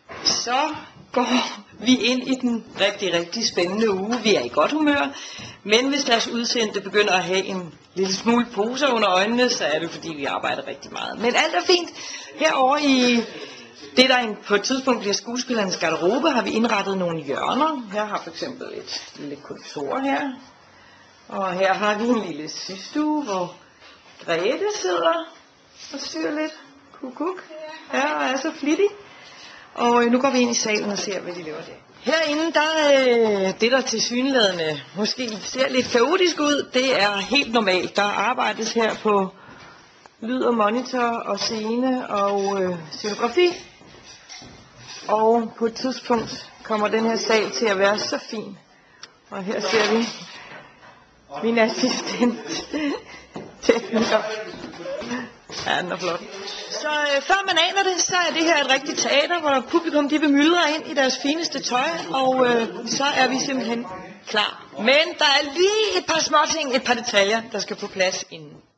Så går vi ind i den rigtig spændende uge. Vi er i godt humør, men hvis deres udsendte begynder at have en lille smule poser under øjnene, så er det fordi vi arbejder rigtig meget. Men alt er fint. Herovre i det, der på et tidspunkt bliver skuespillernes garderobe, har vi indrettet nogle hjørner. Her har for eksempel et lille kontor her. Og her har vi en lille systue, hvor Grete sidder og styrer lidt. Kuk. Ja, og er så flittig. Og nu går vi ind i salen og ser, hvad de laver der. Herinde, det der tilsyneladende måske ser lidt kaotisk ud, det er helt normalt. Der arbejdes her på lyd og monitor og scene og scenografi. Og på et tidspunkt kommer den her sal til at være så fin. Og her ser vi min assistent, tekniker. Ja, den er flot. Så før man aner det, så er det her et rigtigt teater, hvor publikum de vil myldre ind i deres fineste tøj, og så er vi simpelthen klar. Men der er lige et par småting, et par detaljer, der skal på plads inden.